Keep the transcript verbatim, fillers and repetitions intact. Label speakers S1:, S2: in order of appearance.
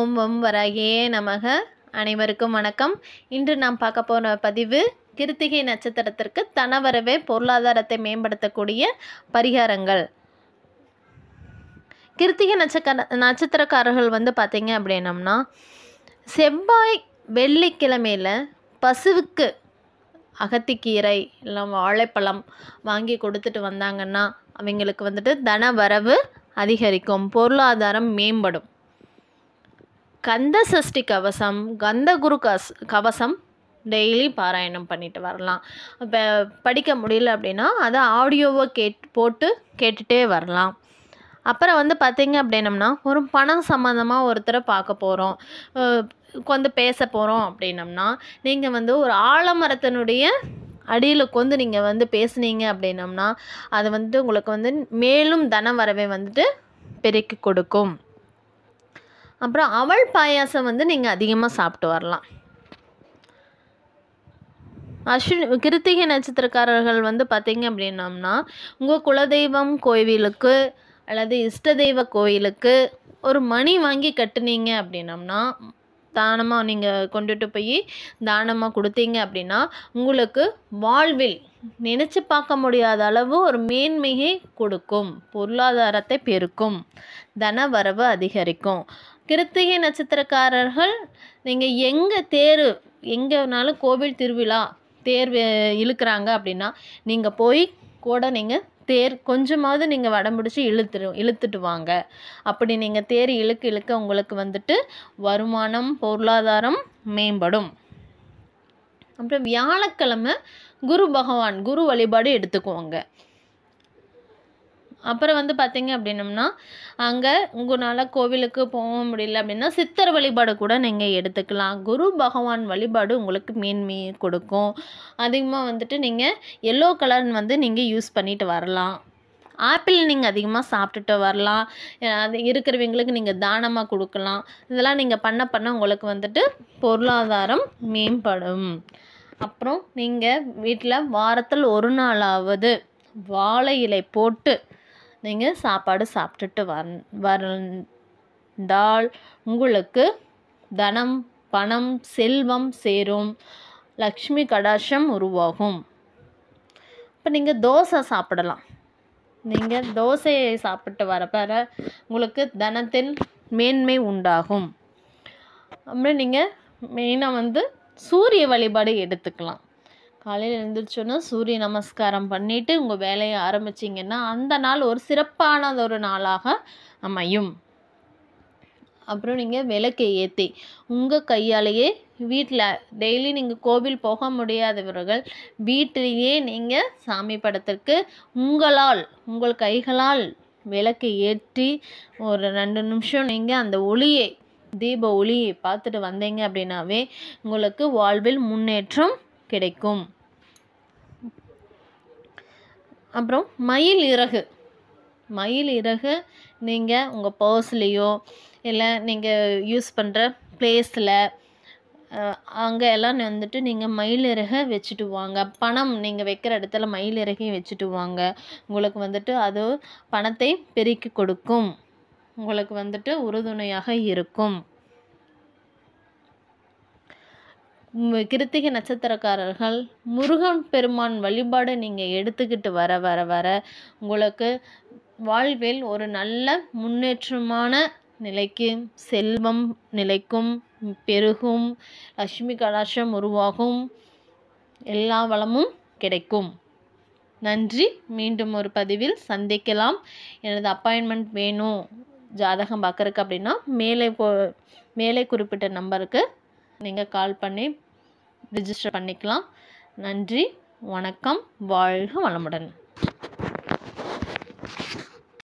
S1: ஓம் வம் வராயே நமக. அனைவருக்கும் வணக்கம். இன்று நாம் பார்க்க போகிற பதிவு கிருத்திகை நட்சத்திரத்திற்கு தனவரவே பொருளாதாரத்தை மேம்படுத்தக்கூடிய பரிகாரங்கள். கிருத்திகை நட்சத்திர நட்சத்திரக்காரர்கள் வந்து பார்த்திங்க அப்படின்னம்னா, செவ்வாய் வெள்ளிக்கிழமையில் பசுவுக்கு அகத்திக்கீரை இல்லை வாழைப்பழம் வாங்கி கொடுத்துட்டு வந்தாங்கன்னா அவங்களுக்கு வந்துட்டு தன வரவு அதிகரிக்கும், பொருளாதாரம் மேம்படும். கந்த சஷ்டி கவசம், கந்த குரு கஸ் கவசம் டெய்லி பாராயணம் பண்ணிட்டு வரலாம். இப்போ படிக்க முடியல அப்படின்னா அதை ஆடியோவை கேட் போட்டு கேட்டுகிட்டே வரலாம். அப்புறம் வந்து பார்த்திங்க அப்படின்னம்னா, ஒரு பணம் சம்மந்தமாக ஒருத்தரை பார்க்க போகிறோம், வந்து பேச போகிறோம் அப்படின்னம்னா, நீங்கள் வந்து ஒரு ஆலமரத்தினுடைய அடியில் கொண்டு நீங்கள் வந்து பேசுனீங்க அப்படின்னம்னா அது வந்து உங்களுக்கு வந்து மேலும் தன வரவை வந்துட்டு பெருக்கி கொடுக்கும். அப்புறம் அவள் பாயாசம் வந்து நீங்கள் அதிகமாக சாப்பிட்டு வரலாம். அஸ்வினி கிருத்திகை நட்சத்திரக்காரர்கள் வந்து பார்த்திங்க அப்படின்னம்னா, உங்கள் குலதெய்வம் கோவிலுக்கு அல்லது இஷ்ட தெய்வ கோயிலுக்கு ஒரு மணி வாங்கி கட்டுனீங்க அப்படின்னம்னா, தானமாக நீங்கள் கொண்டுட்டு போய் தானமாக கொடுத்தீங்க அப்படின்னா உங்களுக்கு வாழ்வில் நினச்சி பார்க்க முடியாத அளவு ஒரு மேன்மையை கொடுக்கும், பொருளாதாரத்தை பெருக்கும், தன வரவு அதிகரிக்கும். கிருத்திகை நட்சத்திரக்காரர்கள் நீங்கள் எங்கே தேர் எங்கேனாலும் கோவில் திருவிழா தேர் இழுக்கிறாங்க அப்படின்னா நீங்கள் போய் கூட நீங்கள் தேர் கொஞ்சமாவது நீங்கள் வடம் பிடிச்சி இழுத்துரு இழுத்துட்டு வாங்க. அப்படி நீங்கள் தேர் இழுக்க இழுக்க உங்களுக்கு வந்துட்டு வருமானம், பொருளாதாரம் மேம்படும். அப்புறம் வியாழக்கிழமை குரு பகவான் குரு வழிபாடு எடுத்துக்குவாங்க. அப்புறம் வந்து பார்த்திங்க அப்படின்னம்னா, அங்கே உங்களால் கோவிலுக்கு போக முடியல அப்படின்னா சித்தர் வழிபாடு கூட நீங்கள் எடுத்துக்கலாம். குரு பகவான் வழிபாடு உங்களுக்கு மேன்மையை கொடுக்கும். அதிகமாக வந்துட்டு நீங்கள் எல்லோ கலர் வந்து நீங்கள் யூஸ் பண்ணிட்டு வரலாம். ஆப்பிள் நீங்கள் அதிகமாக சாப்பிட்டுட்டு வரலாம். அது இருக்கிறவங்களுக்கு நீங்கள் தானமாக கொடுக்கலாம். இதெல்லாம் நீங்கள் பண்ண பண்ண உங்களுக்கு வந்துட்டு பொருளாதாரம் மேம்படும். அப்புறம் நீங்கள் வீட்டில் வாரத்தில் ஒரு நாளாவது வாழை இலை போட்டு நீங்கள் சாப்பாடு சாப்பிட்டுட்டு வர வந்தால் உங்களுக்கு தனம், பணம், செல்வம் சேரும், லக்ஷ்மி கடாட்சம் உருவாகும். இப்போ நீங்கள் தோசை சாப்பிடலாம். நீங்கள் தோசையை சாப்பிட்டு வர வர உங்களுக்கு தனத்தில் மேன்மை உண்டாகும். அப்புறம் நீங்கள் மெயினாக வந்து சூரிய வழிபாடு எடுத்துக்கலாம். காலையில் எழுந்திரிச்சோன்னா சூரிய நமஸ்காரம் பண்ணிவிட்டு உங்கள் வேலையை ஆரம்பிச்சிங்கன்னா அந்த நாள் ஒரு சிறப்பானது ஒரு நாளாக அமையும். அப்புறம் நீங்கள் விளக்கை ஏற்றி உங்கள் கையாலேயே வீட்டில் டெய்லி நீங்கள் கோவில் போக முடியாதவர்கள் வீட்டிலேயே நீங்கள் சாமி படத்திற்கு உங்களால் உங்கள் கைகளால் விளக்கை ஏற்றி ஒரு ரெண்டு நிமிஷம் நீங்கள் அந்த ஒளியை தீப ஒளியை பார்த்துட்டு வந்தீங்க அப்படின்னாவே உங்களுக்கு வாழ்வில் முன்னேற்றம் கிடைக்கும். அப்புறம் மயில் இறகு மயில் இறகு நீங்கள் உங்கள் பர்ஸ்லேயோ இல்லை நீங்கள் யூஸ் பண்ணுற பிளேஸில் அங்கே எல்லாம் வந்துட்டு நீங்கள் மயில் இறகை வச்சுட்டு வாங்க. பணம் நீங்கள் வைக்கிற இடத்துல மயில் இறகையும் வச்சுட்டு வாங்க. உங்களுக்கு வந்துட்டு அது பணத்தை பெருக்கி கொடுக்கும், உங்களுக்கு வந்துட்டு உறுதுணையாக இருக்கும். கிருத்திகை நட்சத்திரக்காரர்கள் முருகன் பெருமான் வழிபாடு நீங்கள் எடுத்துக்கிட்டு வர வர வர உங்களுக்கு வாழ்வில் ஒரு நல்ல முன்னேற்றமான நிலைக்கு செல்வம் நிலைக்கும், பெருகும், லக்ஷ்மி கடாட்சம் உருவாகும், எல்லா வளமும் கிடைக்கும். நன்றி. மீண்டும் ஒரு பதிவில் சந்திக்கலாம். எனது அப்பாயின்மெண்ட் வேணும் ஜாதகம் பார்க்குறக்கு அப்படின்னா மேலே போ மேலே குறிப்பிட்ட நம்பருக்கு நீங்கள் கால் பண்ணி ரிஜிஸ்டர் பண்ணிக்கலாம். நன்றி, வணக்கம், வாழ்க வளமுடன்.